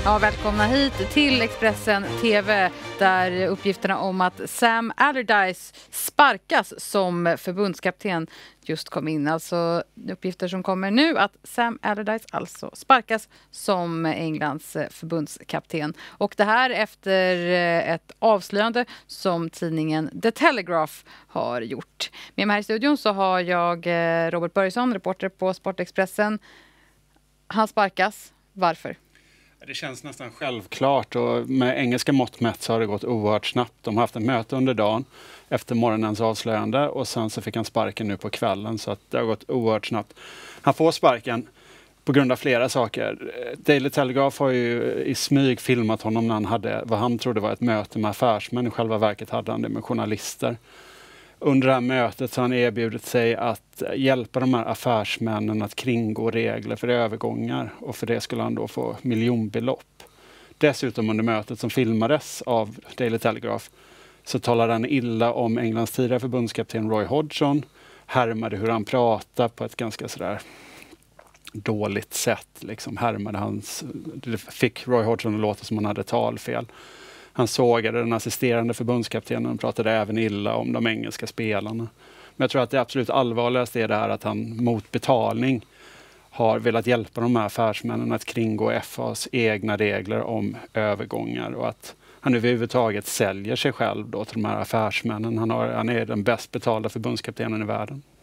Ja, välkomna hit till Expressen TV där uppgifterna om att Sam Allardyce sparkas som förbundskapten just kom in. Alltså uppgifter som kommer nu att Sam Allardyce alltså sparkas som Englands förbundskapten. Och det här efter ett avslöjande som tidningen The Telegraph har gjort. Med mig här i studion så har jag Robert Börjesson, reporter på Sportexpressen. Han sparkas. Varför? Det känns nästan självklart och med engelska mått mätt så har det gått oerhört snabbt. De har haft ett möte under dagen efter morgonens avslöjande och sen så fick han sparken nu på kvällen så att det har gått oerhört snabbt. Han får sparken på grund av flera saker. Daily Telegraph har ju i smyg filmat honom när han hade vad han trodde var ett möte med affärsmän. I själva verket hade han det med journalister. Under det här mötet så har han erbjudit sig att hjälpa de här affärsmännen att kringgå regler för övergångar och för det skulle han då få miljonbelopp. Dessutom under mötet som filmades av Daily Telegraph så talade han illa om Englands tidigare förbundskapten Roy Hodgson, härmade hur han pratade på ett ganska sådär dåligt sätt, liksom härmade det fick Roy Hodgson att låta som han hade talfel. Han sågade den assisterande förbundskaptenen och pratade även illa om de engelska spelarna. Men jag tror att det absolut allvarligaste är det här att han mot betalning har velat hjälpa de här affärsmännen att kringgå FAs egna regler om övergångar och att han överhuvudtaget säljer sig själv då till de här affärsmännen. Han är den bäst betalda förbundskaptenen i världen.